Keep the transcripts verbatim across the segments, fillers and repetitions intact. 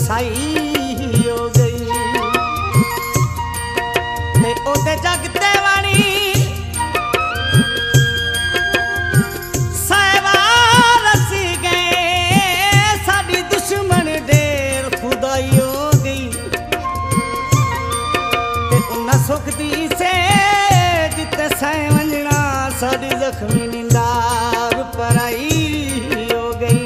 साई हो गई ते ओते जगते वाणी सहवार सी गए साडी दुश्मन ढेर खुदाई हो गई ते उन्ना सुख दी से जिते सह वंजना साडी जख्मी निंदार पर आई हो गई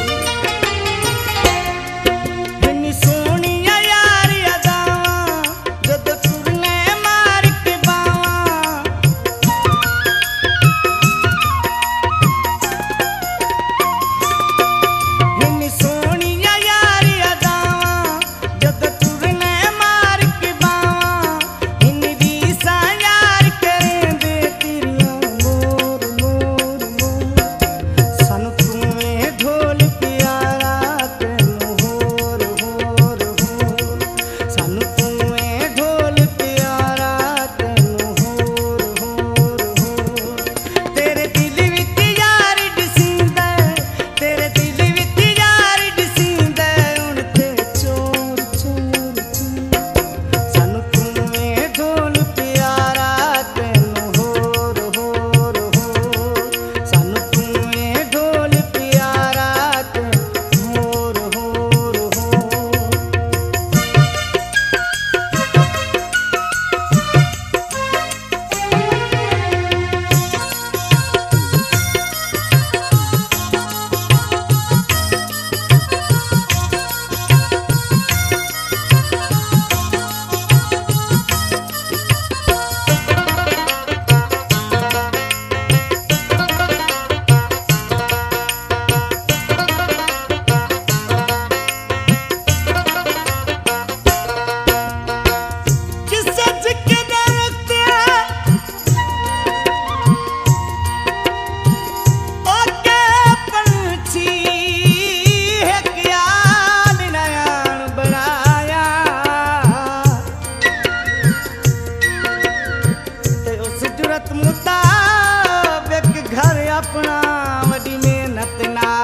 अपना वडी मेहनत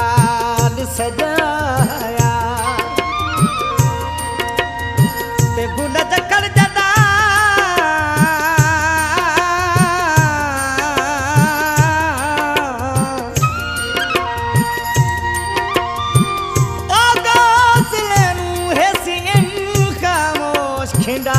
नाल सजाया ते गुल जकड़ जदा ओ गौसले नू है सी खामोश खिंडा